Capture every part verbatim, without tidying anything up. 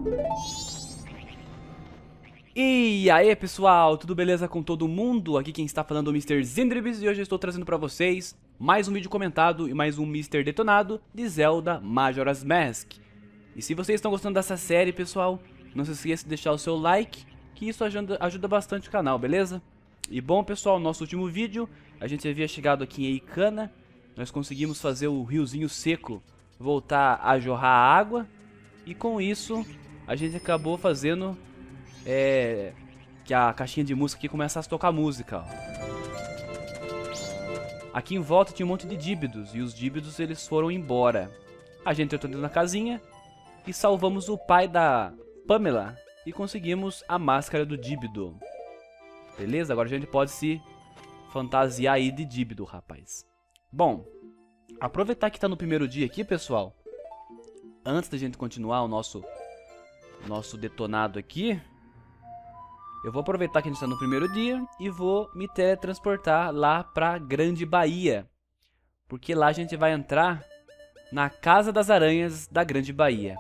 E aí pessoal, tudo beleza com todo mundo? Aqui quem está falando é o mister Zendribs e hoje eu estou trazendo pra vocês mais um vídeo comentado e mais um mister Detonado de Zelda Majora's Mask. E se vocês estão gostando dessa série, pessoal, não se esqueça de deixar o seu like, que isso ajuda, ajuda bastante o canal, beleza? E bom pessoal, no nosso último vídeo, a gente havia chegado aqui em Eikana, nós conseguimos fazer o riozinho seco voltar a jorrar água, e com isso a gente acabou fazendo... É, que a caixinha de música aqui começasse a tocar música, ó. Aqui em volta tinha um monte de díbidos, e os díbidos eles foram embora. A gente entrou dentro da casinha e salvamos o pai da Pamela e conseguimos a máscara do díbido. Beleza? Agora a gente pode se fantasiar aí de díbido, rapaz. Bom, aproveitar que tá no primeiro dia aqui, pessoal. Antes da gente continuar o nosso, nosso detonado aqui... Eu vou aproveitar que a gente está no primeiro dia e vou me teletransportar lá pra Grande Bahia. Porque lá a gente vai entrar na Casa das Aranhas da Grande Bahia.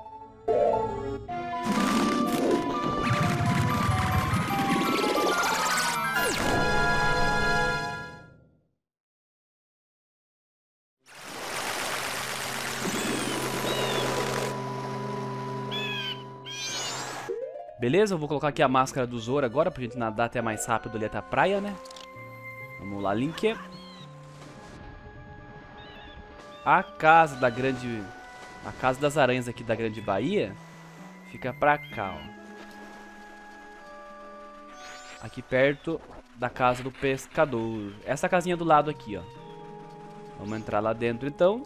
Beleza, eu vou colocar aqui a máscara do Zoro agora, pra gente nadar até mais rápido ali até a praia, né? Vamos lá, Link. A casa da grande... A casa das aranhas aqui da Grande Bahia fica pra cá, ó. Aqui perto da casa do pescador. Essa casinha do lado aqui, ó. Vamos entrar lá dentro, então.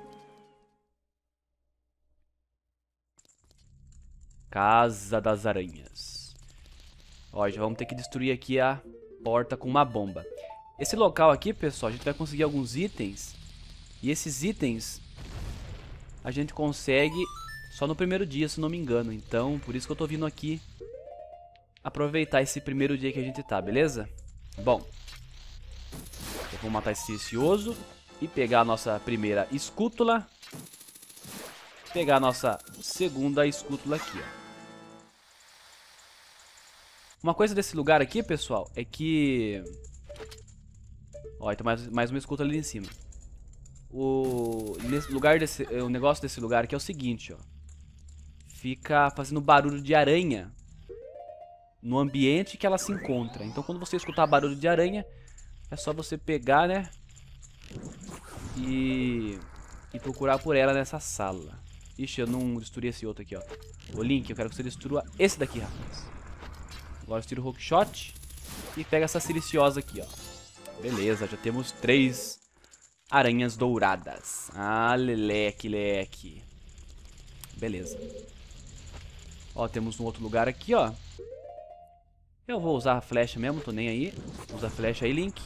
Casa das Aranhas. Ó, já vamos ter que destruir aqui a porta com uma bomba. Esse local aqui, pessoal, a gente vai conseguir alguns itens. E esses itens a gente consegue só no primeiro dia, se não me engano. Então, por isso que eu tô vindo aqui aproveitar esse primeiro dia que a gente tá, beleza? Bom, eu vou matar esse silencioso e pegar a nossa primeira escútula. Pegar a nossa segunda escútula aqui, ó. Uma coisa desse lugar aqui, pessoal, é que... Ó, tem mais, mais uma escútula ali em cima. O, nesse lugar desse, o negócio desse lugar aqui é o seguinte, ó. Fica fazendo barulho de aranha no ambiente que ela se encontra. Então quando você escutar barulho de aranha, é só você pegar, né? E, e procurar por ela nessa sala. Ixi, eu não destruí esse outro aqui, ó. Ô Link, eu quero que você destrua esse daqui, rapaz. Agora eu tiro o Hookshot e pega essa siliciosa aqui, ó. Beleza, já temos três aranhas douradas. Ah, leleque, leque. Beleza. Ó, temos um outro lugar aqui, ó. Eu vou usar a flecha mesmo, tô nem aí. Usa a flecha aí, Link.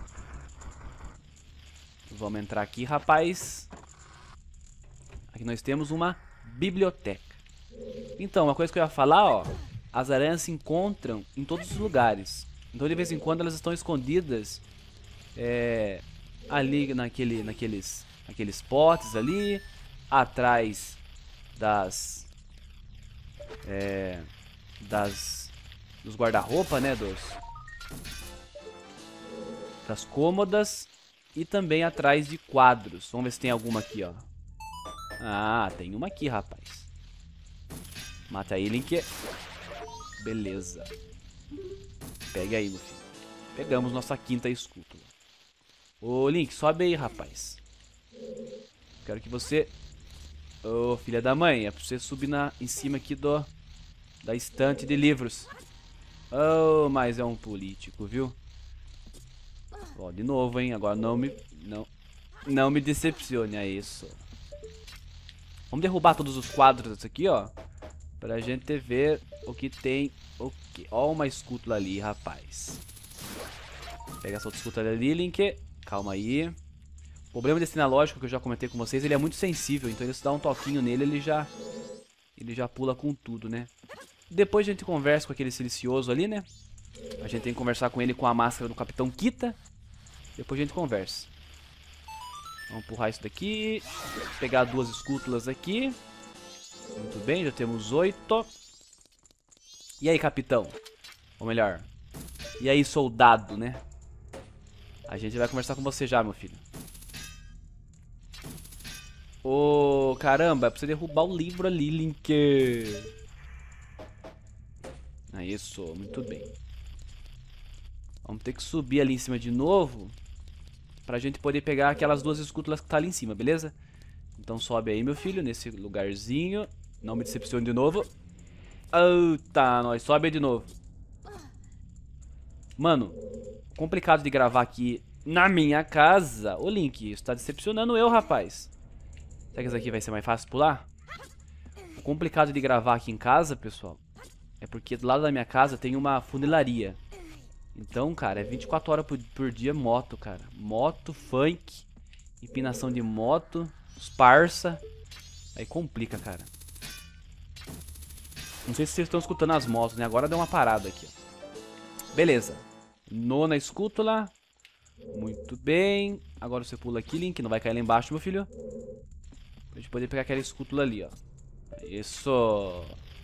Vamos entrar aqui, rapaz. Aqui nós temos uma biblioteca. Então, uma coisa que eu ia falar, ó. As aranhas se encontram em todos os lugares. Então, de vez em quando, elas estão escondidas é, ali naquele, naqueles, naqueles potes ali. Atrás das... É, das... Dos guarda-roupa, né? Dos, das cômodas. E também atrás de quadros. Vamos ver se tem alguma aqui, ó. Ah, tem uma aqui, rapaz. Mata aí, Link. Beleza. Pega aí, meu filho. Pegamos nossa quinta escútula. Ô, Link, sobe aí, rapaz. Quero que você... Ô, filha da mãe, é pra você subir na, em cima aqui do... Da estante de livros. Oh, mas é um político, viu? Ó, de novo, hein. Agora não me... Não, não me decepcione, é isso. Vamos derrubar todos os quadros aqui, ó. Pra gente ver o que tem. O que... Ó, uma escútula ali, rapaz. Pega essa outra escútula ali, Link. Calma aí. O problema desse analógico que eu já comentei com vocês, ele é muito sensível. Então, se dá um toquinho nele, ele já... Ele já pula com tudo, né? Depois a gente conversa com aquele silencioso ali, né? A gente tem que conversar com ele com a máscara do Capitão Kita. Depois a gente conversa. Vamos empurrar isso daqui. Pegar duas escútulas aqui. Muito bem, já temos oito. E aí, capitão? Ou melhor, e aí, soldado, né? A gente vai conversar com você já, meu filho. Ô, oh, caramba, é pra você derrubar o livro ali, Link. Ah, isso, muito bem. Vamos ter que subir ali em cima de novo pra gente poder pegar aquelas duas escútulas que tá ali em cima, beleza? Então sobe aí, meu filho, nesse lugarzinho. Não me decepcione de novo. Eita, nós sobe aí de novo. Mano, complicado de gravar aqui na minha casa. Ô, Link, isso tá decepcionando eu, rapaz. Será que isso aqui vai ser mais fácil pular? O complicado de gravar aqui em casa, pessoal, é porque do lado da minha casa tem uma funilaria. Então, cara, é vinte e quatro horas por, por dia moto, cara. Moto, funk, empinação de moto, os parça. Aí complica, cara. Não sei se vocês estão escutando as motos, né? Agora deu uma parada aqui, ó. Beleza. Nona escútula. Muito bem. Agora você pula aqui, Link. Não vai cair lá embaixo, meu filho. Pra gente poder pegar aquela escútula ali, ó. Isso.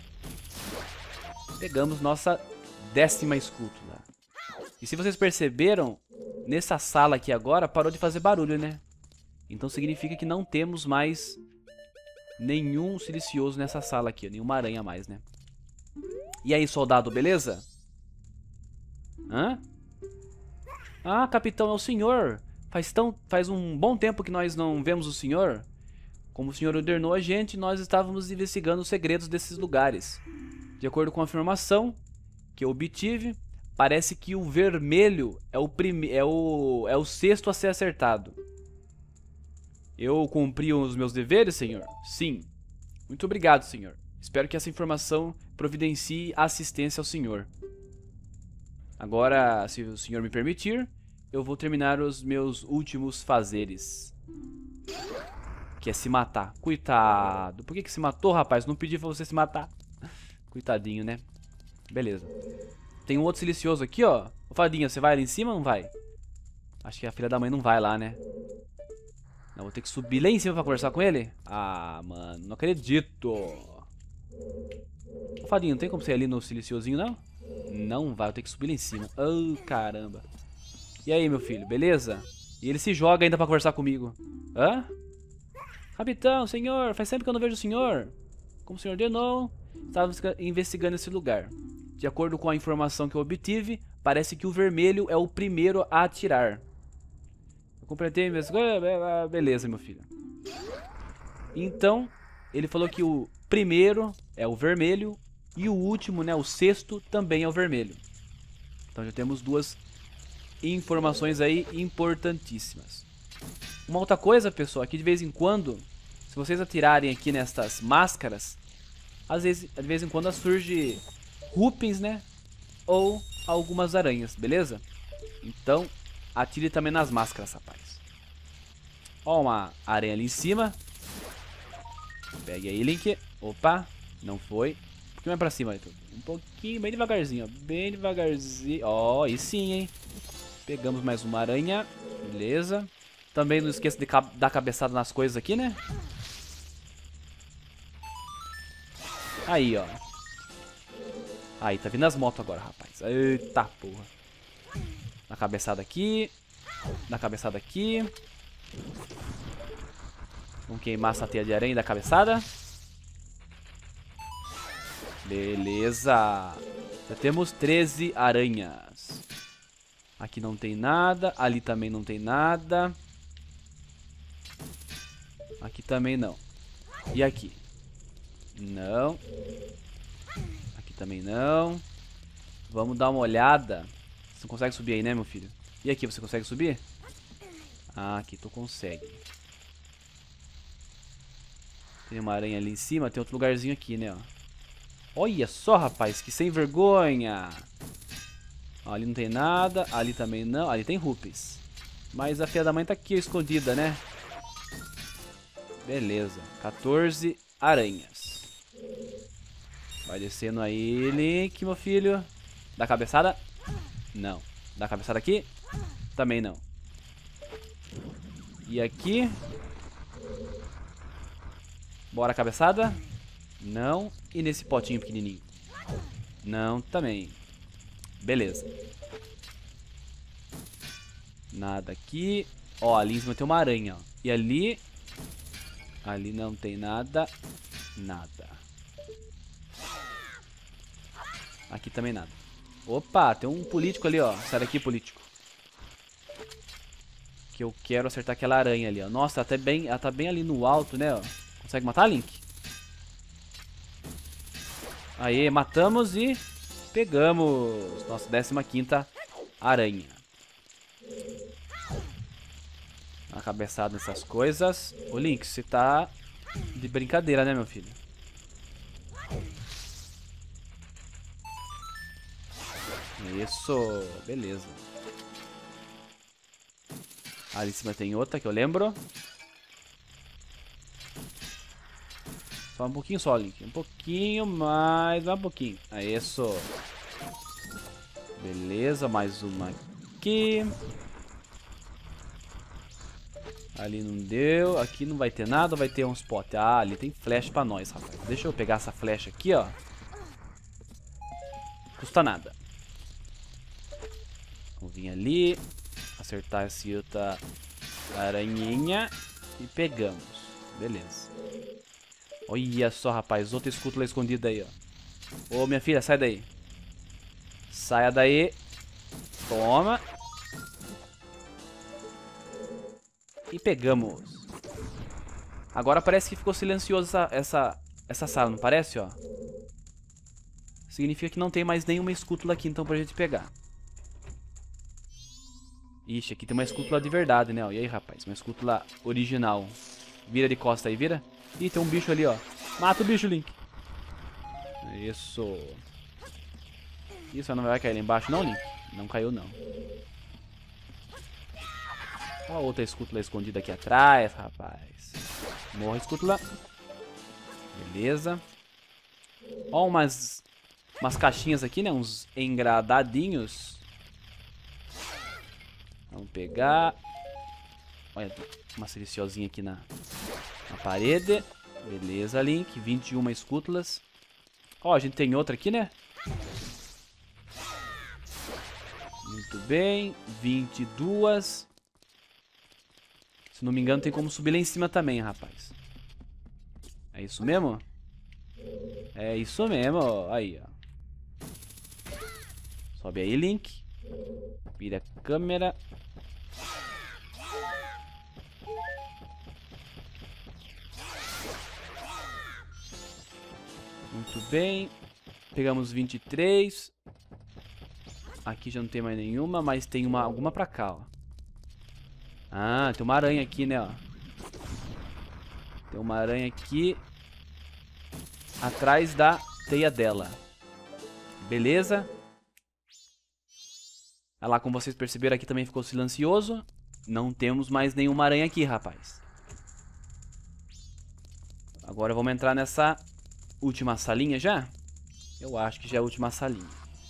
Pegamos nossa décima escútula. E se vocês perceberam, nessa sala aqui agora parou de fazer barulho, né? Então significa que não temos mais nenhum silencioso nessa sala aqui, nenhuma aranha a mais, né? E aí, soldado, beleza? Hã? Ah, capitão, é o senhor. Faz, tão, faz um bom tempo que nós não vemos o senhor. Como o senhor ordenou a gente, nós estávamos investigando os segredos desses lugares. De acordo com a informação que eu obtive, parece que o vermelho é o, prime é o, é o sexto a ser acertado. Eu cumpri os meus deveres, senhor? Sim. Muito obrigado, senhor. Espero que essa informação providencie assistência ao senhor. Agora, se o senhor me permitir, eu vou terminar os meus últimos fazeres. Que é se matar. Coitado. Por que que se matou, rapaz? Não pedi pra você se matar. Coitadinho, né? Beleza. Tem um outro silencioso aqui, ó. Ô, Fadinha, você vai ali em cima ou não vai? Acho que a filha da mãe não vai lá, né? Não, vou ter que subir lá em cima pra conversar com ele? Ah, mano, não acredito. Ô, Fadinha, não tem como você ir ali no silenciosinho, não? Não vai, eu tenho que subir lá em cima. Oh, caramba. E aí, meu filho, beleza? E ele se joga ainda pra conversar comigo. Hã? Capitão, senhor, faz tempo que eu não vejo o senhor. Como o senhor ordenou, estava investigando esse lugar. De acordo com a informação que eu obtive, parece que o vermelho é o primeiro a atirar. Eu completei minhas coisas. Beleza, meu filho. Então, ele falou que o primeiro é o vermelho e o último, né, o sexto, também é o vermelho. Então já temos duas informações aí importantíssimas. Uma outra coisa, pessoal, é que de vez em quando, se vocês atirarem aqui nestas máscaras, às vezes, de vez em quando surge rupins, né? Ou algumas aranhas, beleza? Então, atire também nas máscaras, rapaz. Ó, uma aranha ali em cima. Pegue aí, Link. Opa, não foi. Um pouquinho mais pra cima, um pouquinho, bem devagarzinho, ó. Bem devagarzinho. Ó, aí sim, hein? Pegamos mais uma aranha. Beleza. Também não esqueça de dar cabeçada nas coisas aqui, né? Aí, ó. Aí, tá vindo as motos agora, rapaz. Eita porra. Dá cabeçada aqui. Dá cabeçada aqui. Vamos queimar essa teia de aranha e dar cabeçada. Beleza. Já temos treze aranhas. Aqui não tem nada. Ali também não tem nada. Aqui também não. E aqui? Não. Aqui também não. Vamos dar uma olhada. Você não consegue subir aí, né, meu filho? E aqui, você consegue subir? Ah, aqui tu consegue. Tem uma aranha ali em cima. Tem outro lugarzinho aqui, né, ó. Olha só, rapaz, que sem vergonha. Ó, ali não tem nada. Ali também não. Ali tem rupes. Mas a filha da mãe tá aqui escondida, né? Beleza. quatorze aranhas. Vai descendo aí, Link, meu filho. Dá cabeçada? Não. Dá cabeçada aqui? Também não. E aqui? Bora cabeçada? Não. E nesse potinho pequenininho? Não, também. Beleza. Nada aqui. Ó, ali em cima tem uma aranha, ó. E ali... Ali não tem nada. Nada. Aqui também nada. Opa, tem um político ali, ó. Sai daqui, político. Que eu quero acertar aquela aranha ali, ó. Nossa, ela tá bem, ela tá bem ali no alto, né, ó. Consegue matar, Link? Aê, matamos e pegamos nossa décima quinta aranha. Uma cabeçada nessas coisas. Ô, Link, você tá de brincadeira, né, meu filho? Isso, beleza. Ali em cima tem outra que eu lembro. Só um pouquinho só, Link. Um pouquinho mais, mais um pouquinho. É isso. Beleza, mais uma aqui. Ali não deu. Aqui não vai ter nada, vai ter uns potes. Ah, ali tem flecha pra nós, rapaz. Deixa eu pegar essa flecha aqui, ó. Custa nada. Vamos vir ali. Acertar essa outra aranhinha. E pegamos. Beleza. Olha só, rapaz. Outra escútula escondida aí, ó. Ô, minha filha, sai daí. Saia daí. Toma. E pegamos. Agora parece que ficou silencioso essa, essa, essa sala, não parece, ó? Significa que não tem mais nenhuma escútula aqui, então, pra gente pegar. Ixi, aqui tem uma escútula de verdade, né? Ó. E aí, rapaz? Uma escútula original. Vira de costa aí, vira. Ih, tem um bicho ali, ó. Mata o bicho, Link. Isso. Isso, não vai cair lá embaixo, não, Link? Não caiu, não. Ó, outra escútula escondida aqui atrás, rapaz. Morra, escútula. Beleza. Ó, umas, umas caixinhas aqui, né? Uns engradadinhos. Vamos pegar. Olha, uma silenciosinha aqui na, na parede. Beleza, Link. vinte e uma escútulas. Ó, a gente tem outra aqui, né? Muito bem. vinte e duas. Se não me engano, tem como subir lá em cima também, rapaz. É isso mesmo? É isso mesmo. Aí, ó. Sobe aí, Link. Vira a câmera. Muito bem. Pegamos vinte e três. Aqui já não tem mais nenhuma, mas tem uma, alguma pra cá, ó. Ah, tem uma aranha aqui, né, ó. Tem uma aranha aqui atrás da teia dela. Beleza. Olha lá, como vocês perceberam, aqui também ficou silencioso. Não temos mais nenhuma aranha aqui, rapaz. Agora vamos entrar nessa última salinha já? Eu acho que já é a última salinha.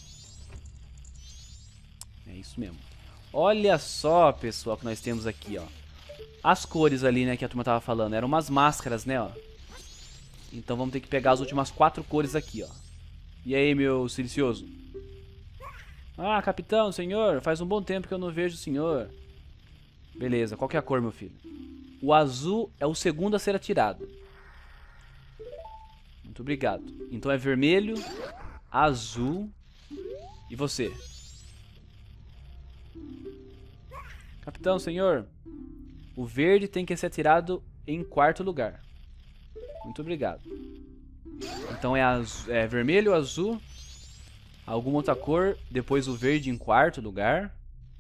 É isso mesmo. Olha só, pessoal, que nós temos aqui, ó. As cores ali, né, que a turma tava falando. Eram umas máscaras, né, ó. Então vamos ter que pegar as últimas quatro cores aqui, ó. E aí, meu silencioso? Ah, capitão, senhor, faz um bom tempo que eu não vejo o senhor. Beleza, qual que é a cor, meu filho? O azul é o segundo a ser atirado. Muito obrigado. Então é vermelho, azul e você? Capitão, senhor, o verde tem que ser atirado em quarto lugar. Muito obrigado. Então é, azul, é vermelho, azul, alguma outra cor, depois o verde em quarto lugar.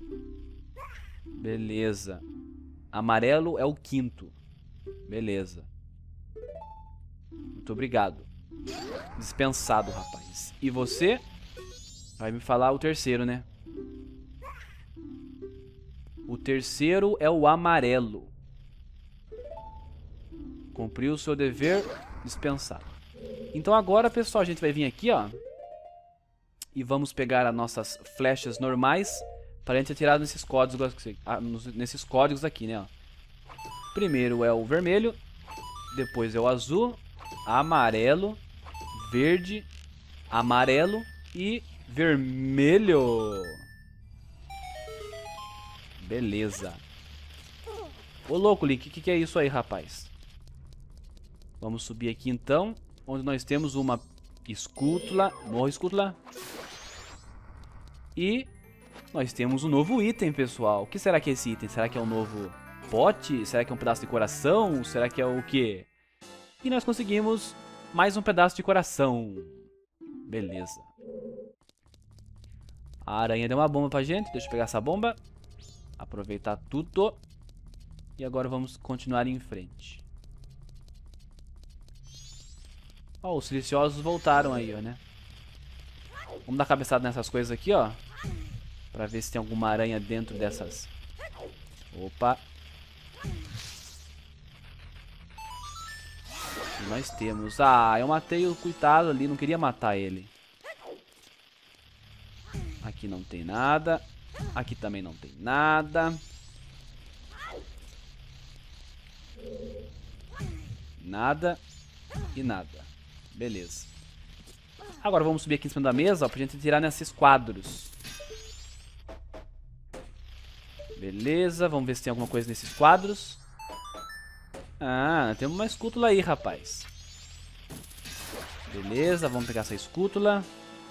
Beleza. Amarelo é o quinto. Beleza. Muito obrigado. Dispensado, rapaz. E você? Vai me falar o terceiro, né? O terceiro é o amarelo. Cumpriu o seu dever, dispensado. Então agora, pessoal, a gente vai vir aqui, ó. E vamos pegar as nossas flechas normais para a gente atirar nesses códigos, nesses códigos aqui, né? Ó. Primeiro é o vermelho, depois é o azul, amarelo, verde, amarelo e vermelho. Beleza. Ô, louco, Link, o que, que é isso aí, rapaz? Vamos subir aqui, então, onde nós temos uma escútula. Morra, escútula. E nós temos um novo item, pessoal. O que será que é esse item? Será que é um novo pote? Será que é um pedaço de coração? Será que é o quê? E nós conseguimos mais um pedaço de coração. Beleza. A aranha deu uma bomba pra gente. Deixa eu pegar essa bomba. Aproveitar tudo. E agora vamos continuar em frente. Ó, os silenciosos voltaram aí, ó, né? Vamos dar cabeçada nessas coisas aqui, ó. Pra ver se tem alguma aranha dentro dessas. Opa. E nós temos... Ah, eu matei o coitado ali. Não queria matar ele. Aqui não tem nada. Aqui também não tem nada. Nada. E nada. Beleza. Agora vamos subir aqui em cima da mesa, ó, pra gente tirar nesses quadros. Beleza, vamos ver se tem alguma coisa nesses quadros. Ah, tem uma escútula aí, rapaz. Beleza, vamos pegar essa escútula.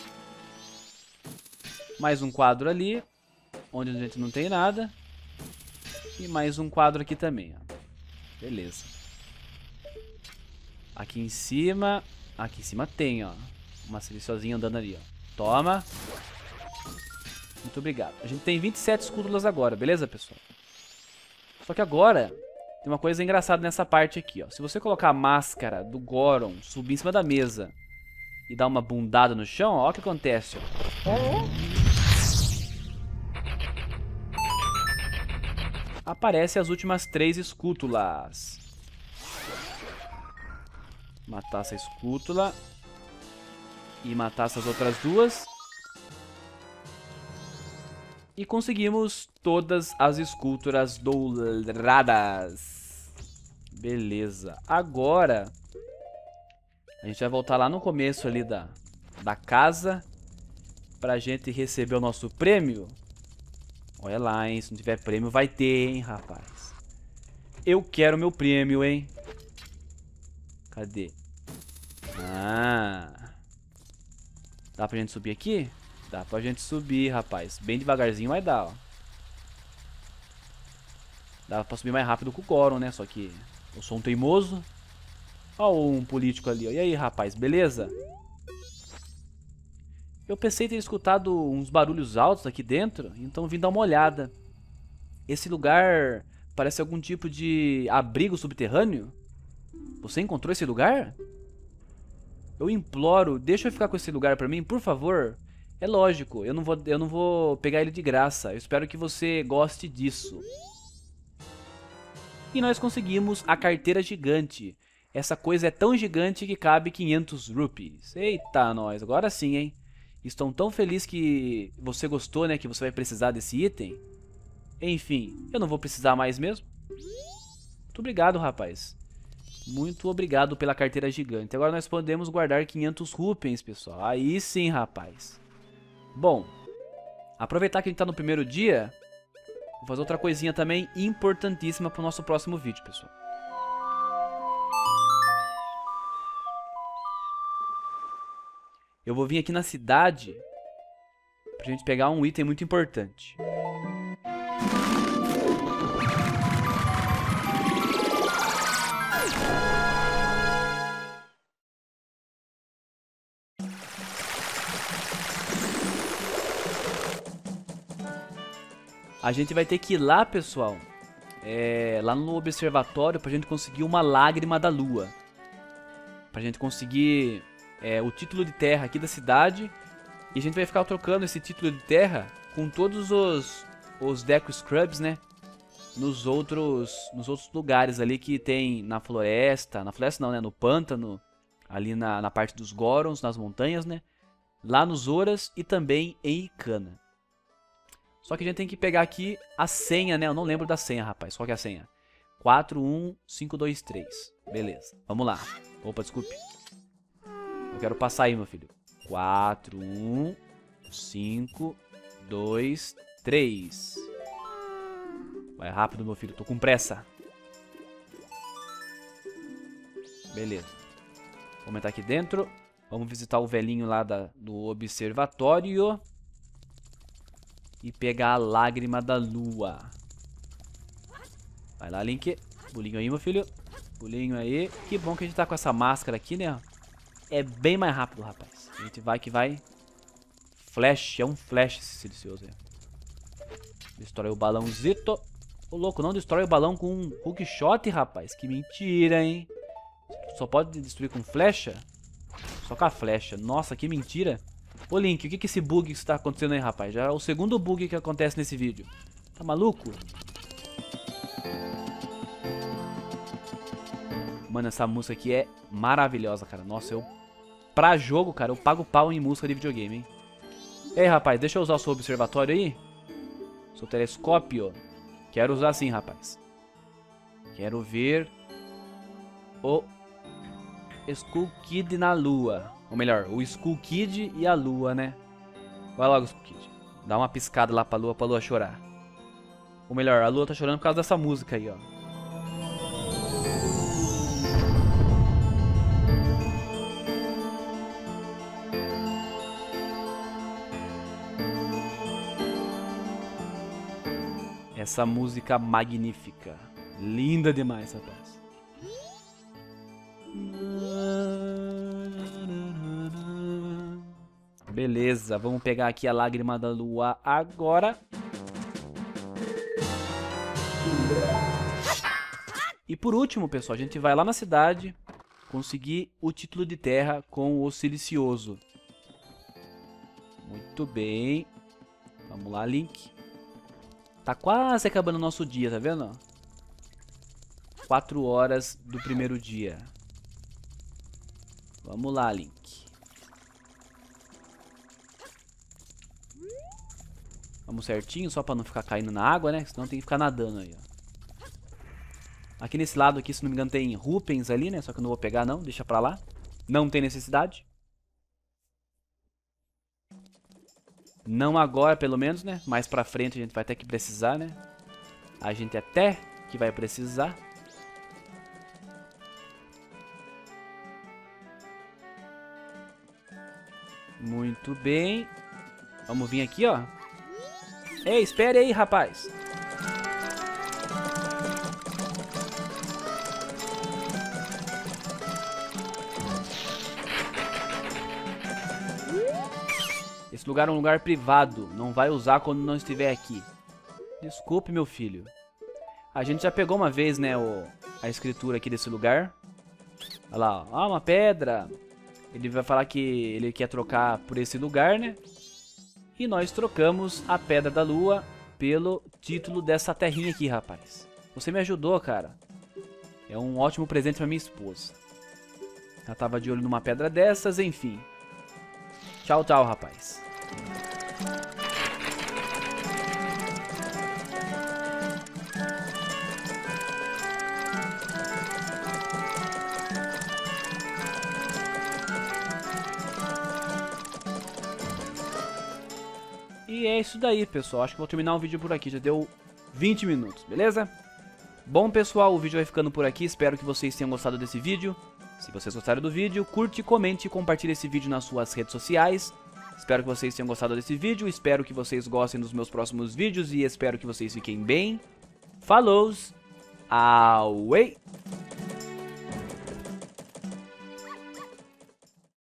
Mais um quadro ali, onde a gente não tem nada. E mais um quadro aqui também, ó. Beleza. Aqui em cima... Aqui em cima tem, ó. Uma silenciosinha andando ali, ó. Toma. Muito obrigado. A gente tem vinte e sete escútulas agora, beleza, pessoal? Só que agora tem uma coisa engraçada nessa parte aqui, ó. Se você colocar a máscara do Goron, subir em cima da mesa e dar uma bundada no chão, ó, o que acontece, ó. Aparece as últimas três escútulas. Matar essa escútula. E matar essas outras duas. E conseguimos todas as esculturas douradas. Beleza. Agora a gente vai voltar lá no começo ali da, da casa. Pra gente receber o nosso prêmio. Olha lá, hein. Se não tiver prêmio vai ter, hein, rapaz. Eu quero meu prêmio, hein. Cadê? Ah... Dá pra gente subir aqui? Dá pra gente subir, rapaz. Bem devagarzinho vai dar, ó. Dá pra subir mais rápido com o Goron, né? Só que eu sou um teimoso. Ó um político ali, ó. E aí, rapaz, beleza? Eu pensei ter escutado uns barulhos altos aqui dentro, então vim dar uma olhada. Esse lugar parece algum tipo de abrigo subterrâneo? Você encontrou esse lugar? Eu imploro, deixa eu ficar com esse lugar pra mim, por favor. É lógico, eu não vou, eu não vou pegar ele de graça. Eu espero que você goste disso. E nós conseguimos a carteira gigante. Essa coisa é tão gigante que cabe quinhentos rupees. Eita, nós, agora sim, hein? Estou tão feliz que você gostou, né? Que você vai precisar desse item. Enfim, eu não vou precisar mais mesmo. Muito obrigado, rapaz. Muito obrigado pela carteira gigante. Agora nós podemos guardar quinhentos rupees, pessoal. Aí sim, rapaz. Bom, aproveitar que a gente tá no primeiro dia, vou fazer outra coisinha também importantíssima pro nosso próximo vídeo, pessoal. Eu vou vir aqui na cidade pra gente pegar um item muito importante. A gente vai ter que ir lá, pessoal, é, lá no observatório pra gente conseguir uma lágrima da lua. Pra gente conseguir é, o título de terra aqui da cidade. E a gente vai ficar trocando esse título de terra com todos os, os Deku Scrubs, né? Nos outros, nos outros lugares ali que tem na floresta. Na floresta não, né? No pântano. Ali na, na parte dos Gorons, nas montanhas, né? Lá nos Zoras e também em Ikana. Só que a gente tem que pegar aqui a senha, né? Eu não lembro da senha, rapaz. Qual que é a senha? quatro um cinco dois três. Beleza. Vamos lá. Opa, desculpe. Eu quero passar aí, meu filho. quatro, um, cinco, dois, três. Vai rápido, meu filho. Tô com pressa. Beleza. Vamos entrar aqui dentro. Vamos visitar o velhinho lá da, do observatório. E pegar a lágrima da lua. Vai lá, Link. Pulinho aí, meu filho. Pulinho aí. Que bom que a gente tá com essa máscara aqui, né? É bem mais rápido, rapaz. A gente vai que vai. Flash. É um flash esse silencioso aí. Destrói o balãozito. Ô, louco, não destrói o balão com um hookshot, rapaz. Que mentira, hein? Só pode destruir com flecha? Só com a flecha. Nossa, que mentira. Ô, Link, o que que esse bug que está acontecendo aí, rapaz? Já é o segundo bug que acontece nesse vídeo. Tá maluco? Mano, essa música aqui é maravilhosa, cara. Nossa, eu... Pra jogo, cara, eu pago pau em música de videogame, hein? Ei, rapaz, deixa eu usar o seu observatório aí. Seu telescópio. Quero usar sim, rapaz. Quero ver... o... Skull Kid na lua. Ou melhor, o Skull Kid e a lua, né? Vai logo, Skull Kid. Dá uma piscada lá pra lua, pra lua chorar. Ou melhor, a lua tá chorando por causa dessa música aí, ó. Essa música magnífica. Linda demais, rapaz. Beleza, vamos pegar aqui a lágrima da lua agora. E por último, pessoal, a gente vai lá na cidade conseguir o título de terra com o silencioso. Muito bem. Vamos lá, Link. Tá quase acabando o nosso dia, tá vendo? Quatro horas do primeiro dia. Vamos lá, Link. Vamos certinho, só pra não ficar caindo na água, né? Senão tem que ficar nadando aí, ó. Aqui nesse lado aqui, se não me engano, tem Rupens ali, né? Só que eu não vou pegar, não. Deixa pra lá. Não tem necessidade. Não agora, pelo menos, né? Mais pra frente a gente vai ter que precisar, né? A gente até que vai precisar. Muito bem. Vamos vir aqui, ó. Ei, espere aí, rapaz. Esse lugar é um lugar privado. Não vai usar quando não estiver aqui. Desculpe, meu filho. A gente já pegou uma vez, né, o, a escritura aqui desse lugar. Olha lá, ó. Ah, uma pedra. Ele vai falar que ele quer trocar por esse lugar, né? E nós trocamos a Pedra da Lua pelo título dessa terrinha aqui, rapaz. Você me ajudou, cara. É um ótimo presente pra minha esposa. Ela tava de olho numa pedra dessas, enfim. Tchau, tchau, rapaz. E é isso daí, pessoal. Acho que vou terminar o vídeo por aqui. Já deu vinte minutos, beleza? Bom, pessoal, o vídeo vai ficando por aqui. Espero que vocês tenham gostado desse vídeo. Se vocês gostaram do vídeo, curte, comente e compartilhe esse vídeo nas suas redes sociais. Espero que vocês tenham gostado desse vídeo. Espero que vocês gostem dos meus próximos vídeos. E espero que vocês fiquem bem. Falou! Away!